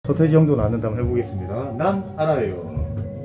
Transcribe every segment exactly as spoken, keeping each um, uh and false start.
서태지 형도 낳는다 한번 해보겠습니다. 난 알아요.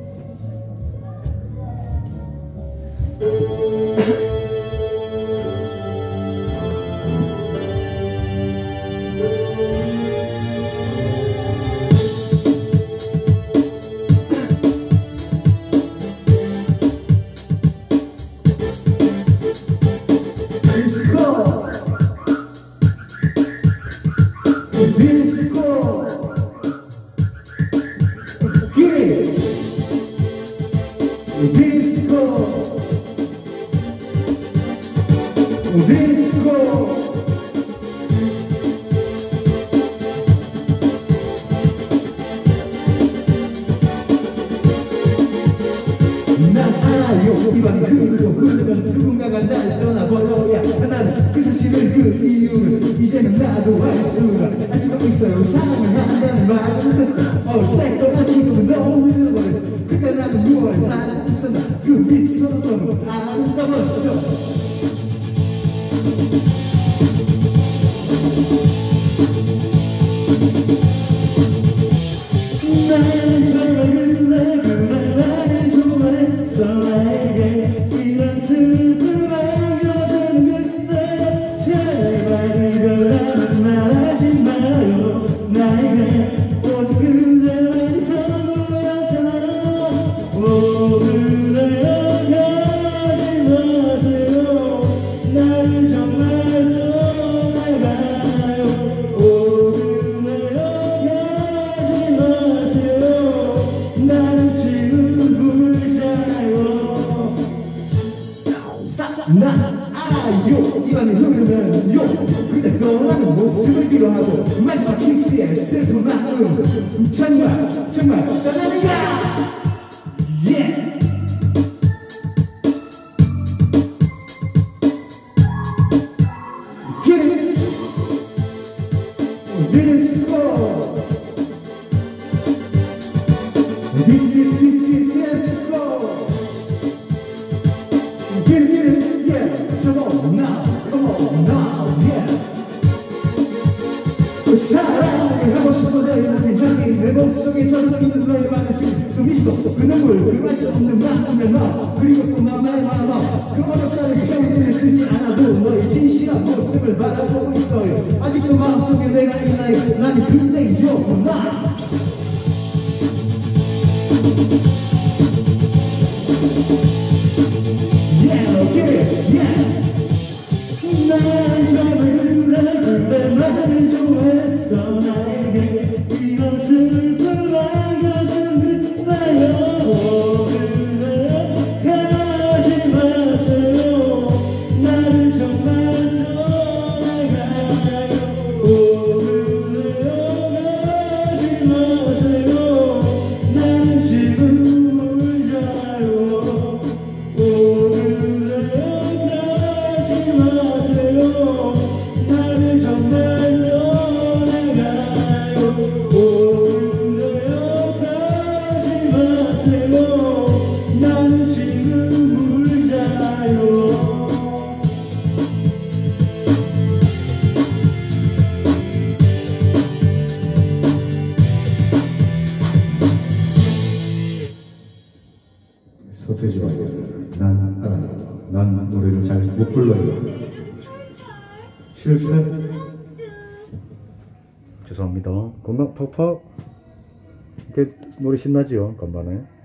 이왕 흐르고 흐르면 누군가가 나를 떠나버려야 나는 그 사실을 그 이유를 이제는 나도 알 수가 알 수가 있어요. 사랑을 한다는 말은 했어. 어쨌거나 지금은 너무 늦어버렸어. 그때 나는 무얼 하고 있었나. 그 미소도 너무 아름다웠어. 나는 정말 그래 그래 나를 좋아했어. 나에게 이런 슬픔 안겨주는 그대 제발 그거라면 말하지 마요. 나에게 오직 그대만이 선물이었잖아. 오 그대여 가지 마세요. 나를 정말 떠나가요. 오 그대여 가지 마세요. 나는 지금 울자요. 난 알아요. 이 밤이 흐르면요 그대 떠나는 모습을 뒤로하고 마지막 키스의 슬픈 마음 정말 정말 떠나는가. yeah. Get it. Disco. Disco. Get it, get it, yeah. Come on now, come on now, yeah. 사랑을 하고 싶어 너의 모든 향기 내 몸속에 젖어있는 너의 많은 그 미소 그 눈물 그 말 수 없는 마음의 마음 그리고 또 나만의 마음 그 어렵다는 그 형태를 쓰지 않아도 너의 진실한 모습을 바라보고 있어요. 아직도 마음속에 내가 있나요. 나는 그대요 나. Yeah, get it, yeah. 난 정말 그래 그대 말을 좋아했어. 나에게 이런 슬픔 안겨준 그대여. 오 그대여 가지 마세요. 나를 정말 떠나가요. 오 그대여 가지 마세요. 나는 지금 울자요. 오 그대여 가지 마세요. 나를 정말 떠나가요. 오 그대여 가지 마세요. 나는 지금 울자요. 서태지와 난 알아요. 난 노래를 잘 못 불러요. 실패. 죄송합니다. 건강 팍팍. 이렇게 노래 신나지요, 간만에.